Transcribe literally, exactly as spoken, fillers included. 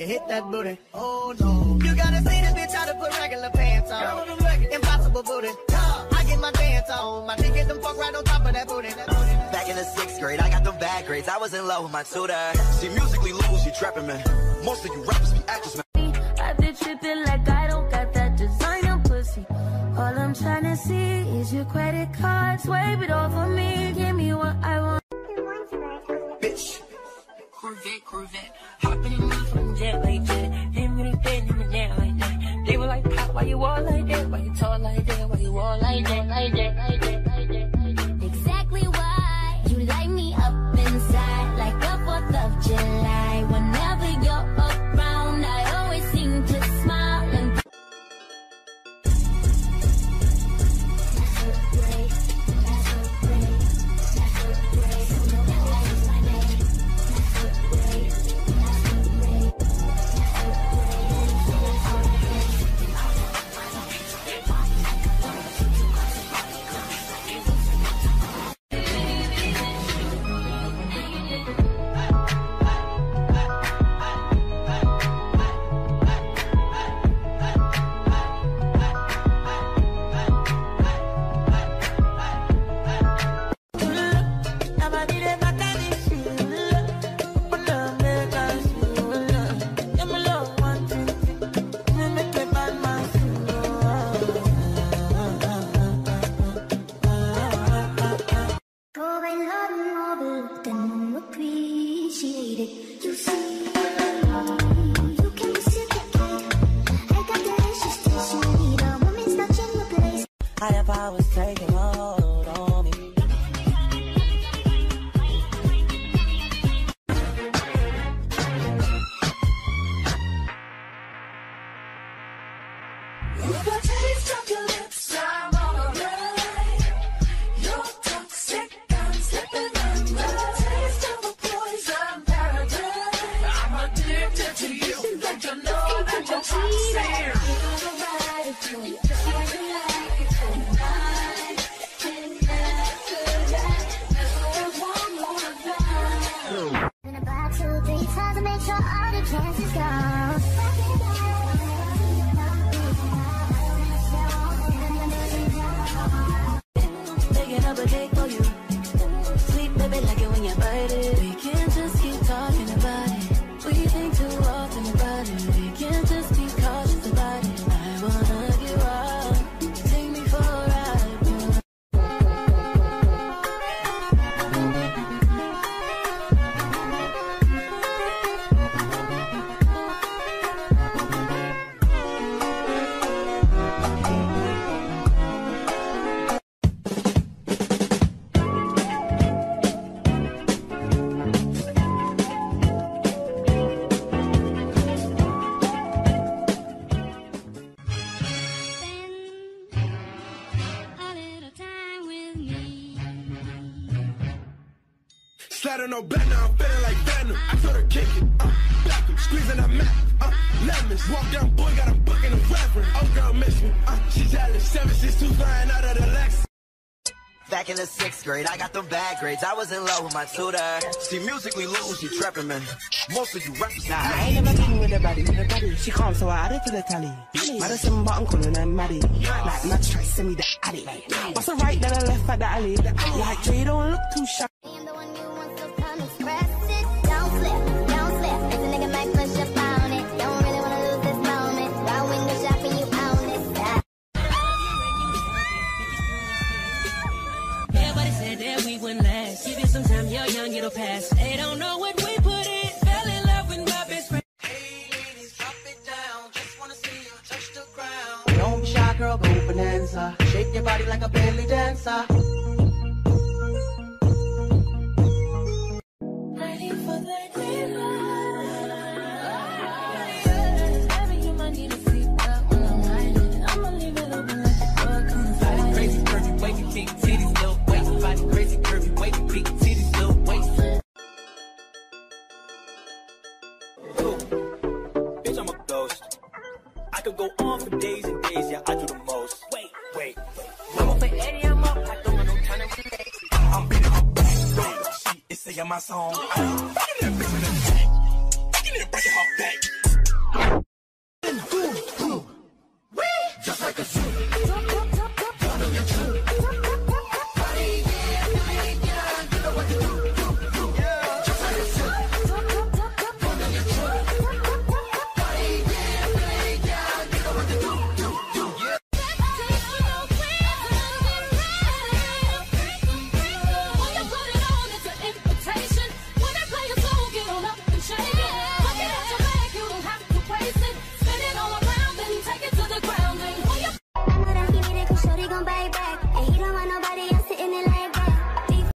can hit that booty. Oh no. You gotta see the bitch how to put regular pants on. Impossible booty. I get my dance on. My dick get them fuck right on top of that booty. That booty. Back in the sixth grade, I got them bad grades. I was in love with my tutor. See, musically lose, you trapping, man. Most of you rappers be actors, man. I be tripping like I don't got that designer pussy. All I'm trying to see is your credit card. Swipe it off of me. Give me what I want. Bitch. Corvette, Corvette. Hopping in me from jet like that. Didn't really fit in the net like that. They were like, Pop, why you all like that? Why you tall like that? Why you all like that? Like that, like that, like that, like that. Exactly why you light me up inside like the fourth of July. Whenever you're around, I always seem to smile and higher powers taking hold on me. The taste of your lips, I'm alright. You're toxic, I'm slipping under. The taste of a poison paradise. I'm addicted to you, don't you know that you're toxic? Slide on no bed, now I'm feeling like Venom. I told her kick it, uh, back him, squeezing that map, uh, lemons. Walk down, boy, got a book in the reverend. Oh, girl, miss me, uh, she jealous. seven six two flying out of the Lex. Back in the sixth grade, I got them bad grades. I was in love with my tutor. See, musically lose, you trapping, man. Most of you rappers. Nah, I ain't never been with a baddie, with a baddie. She calm, so I added to the tally. Madison button calling her Maddie. Like, Matt try send me the addy. What's the right, then I left at the alley. Like, Dre don't look too shy. Give it some time, you're young, it'll pass. They don't know what we put in. Fell in love with my best friend. Hey ladies, drop it down. Just wanna see you touch the ground. Don't be shy, girl, go bonanza. Shake your body like a belly dancer. ready for the daylight. I'ma leave it open like the door comes by. Crazy curvy, wavy, big titties, little waist. Body crazy curvy, wavy, big titties, little waist. Bitch, I'm a ghost. I could go on for days and days, yeah, I do the most. Wait, wait, wait. I'm up for Eddie, I'm up. I don't want no time to relax. I'm beating her back, don't she is singing my song. I'm fucking that bitch in the back. Fucking it, breaking her back. Bye.